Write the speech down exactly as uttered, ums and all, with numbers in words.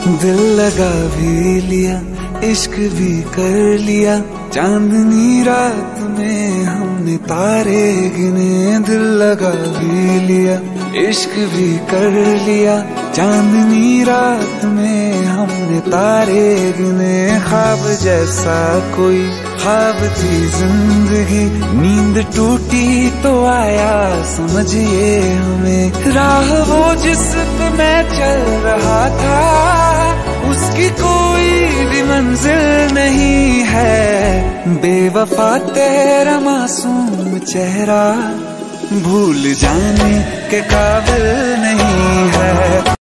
दिल लगा भी लिया, इश्क भी कर लिया, चांदनी रात में हमने तारे गिने। दिल लगा भी लिया, इश्क भी कर लिया, चांदनी रात में हमने तारे गिने। ख्वाब जैसा कोई ख्वाब थी जिंदगी, नींद टूटी तो आया समझिए हमें। राह वो जिस पे मैं चल रहा था, उसकी कोई भी मंजिल नहीं है। बेवफा तेरा मासूम चेहरा भूल जाने के काबिल नहीं है।